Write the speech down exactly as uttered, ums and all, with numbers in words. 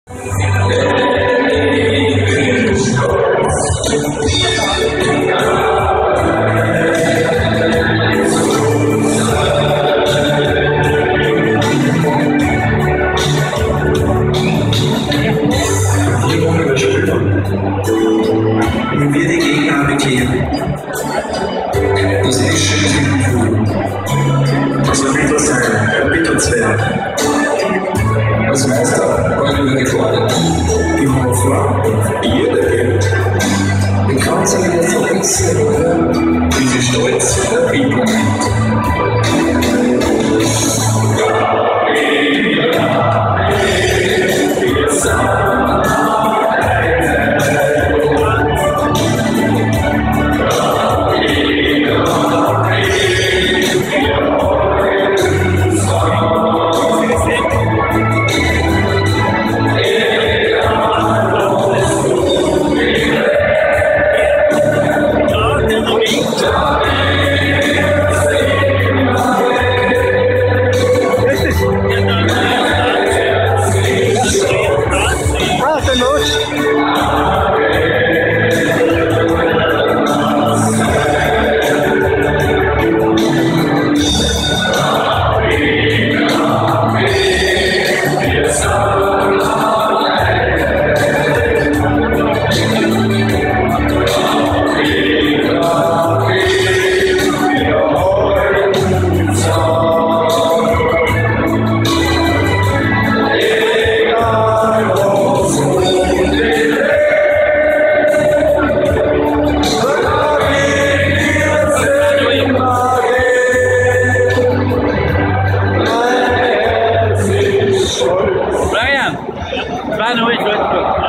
Wenn wir die Gegner bekehren, das Eschen hinfügen, das wird etwas sein, erbittert werden. Als Meister wollen wir gefordert, im Hofer, jeder gilt. Die Kanzel der Verwechslung, wie sie stolz Erbietung Brian, vai no